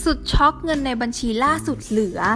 สุดช็อกเงินในบัญชีล่าสุดเหลือ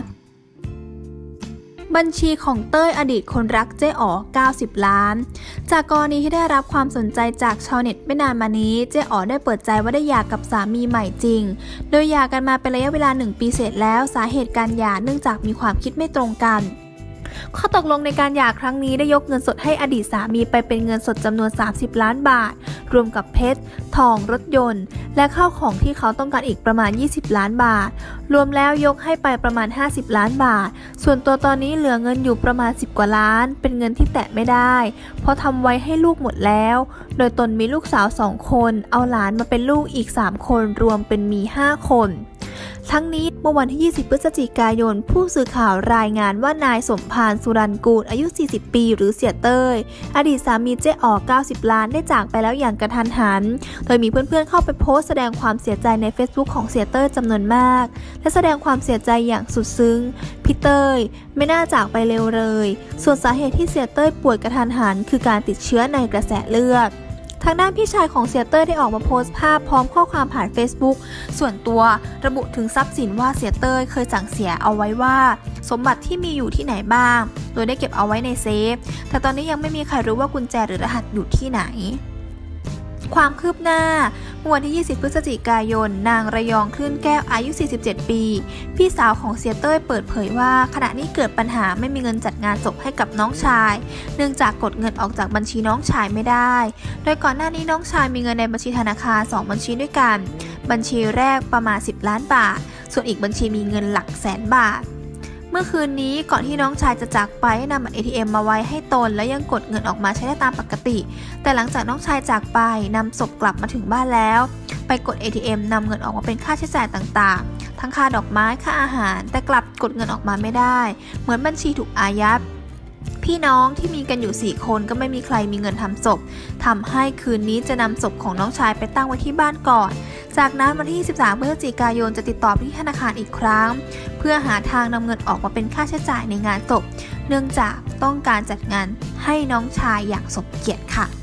บัญชีของเต้ยอดีตคนรักเจ๊อ๋อ90 ล้านจากกรณีที่ได้รับความสนใจจากชาวเน็ตไม่นานมานี้เจ๊อ๋อได้เปิดใจว่าได้หย่ากับสามีใหม่จริงโดยหย่ากันมาเป็นระยะเวลา1 ปีเศษแล้วสาเหตุการหย่าเนื่องจากมีความคิดไม่ตรงกันข้อตกลงในการหย่าครั้งนี้ได้ยกเงินสดให้อดีตสามีไปเป็นเงินสดจำนวน30 ล้านบาทรวมกับเพชรทองรถยนต์และข้าวของที่เขาต้องการอีกประมาณ20 ล้านบาทรวมแล้วยกให้ไปประมาณ50 ล้านบาทส่วนตัวตอนนี้เหลือเงินอยู่ประมาณ10 กว่าล้านเป็นเงินที่แตะไม่ได้เพราะทำไว้ให้ลูกหมดแล้วโดยตนมีลูกสาว2 คนเอาหลานมาเป็นลูกอีก3 คนรวมเป็นมี5 คนทั้งนี้เมื่อวันที่20 พฤศจิกายนผู้สื่อข่าวรายงานว่านายสมภารสุรันกูลอายุ40 ปีหรือเสียเต้ยอดีตสามีเจ๊อ๋อ90 ล้านได้จากไปแล้วอย่างกระทันหันโดยมีเพื่อนๆเข้าไปโพสต์แสดงความเสียใจใน Facebook ของเสียเต้ยจำนวนมากและแสดงความเสียใจอย่างสุดซึ้งพี่เต้ยไม่น่าจากไปเร็วเลยส่วนสาเหตุที่เสียเต้ยป่วยกระทันหันคือการติดเชื้อในกระแสเลือดทางด้านพี่ชายของเสียเต้ยได้ออกมาโพสต์ภาพพร้อมข้อความผ่าน Facebook ส่วนตัวระบุถึงทรัพย์สินว่าเสียเต้ยเคยสั่งเสียเอาไว้ว่าสมบัติที่มีอยู่ที่ไหนบ้างโดยได้เก็บเอาไว้ในเซฟแต่ตอนนี้ยังไม่มีใครรู้ว่ากุญแจหรือรหัสอยู่ที่ไหนความคืบหน้าเมื่อวันที่20 พฤศจิกายนนางระยองคลื่นแก้วอายุ47 ปีพี่สาวของเสียเต้ยเปิดเผยว่าขณะนี้เกิดปัญหาไม่มีเงินจัดงานศพให้กับน้องชายเนื่องจากกดเงินออกจากบัญชีน้องชายไม่ได้โดยก่อนหน้านี้น้องชายมีเงินในบัญชีธนาคาร2 บัญชีด้วยกันบัญชีแรกประมาณ10 ล้านบาทส่วนอีกบัญชีมีเงินหลักแสนบาทเมื่อคืนนี้ก่อนที่น้องชายจะจากไปนำบัตร ATM มาไว้ให้ตนและยังกดเงินออกมาใช้ได้ตามปกติแต่หลังจากน้องชายจากไปนำศพกลับมาถึงบ้านแล้วไปกด ATM นำเงินออกมาเป็นค่าใช้จ่ายต่างๆทั้งค่าดอกไม้ค่าอาหารแต่กลับกดเงินออกมาไม่ได้เหมือนบัญชีถูกอายัดพี่น้องที่มีกันอยู่4 คนก็ไม่มีใครมีเงินทำศพทำให้คืนนี้จะนำศพของน้องชายไปตั้งไว้ที่บ้านก่อนจากนั้นวันที่13 พฤศจิกายนจะติดต่อไปที่ธนาคารอีกครั้งเพื่อหาทางนำเงินออกมาเป็นค่าใช้จ่ายในงานศพเนื่องจากต้องการจัดงานให้น้องชายอย่างสมเกียรติค่ะ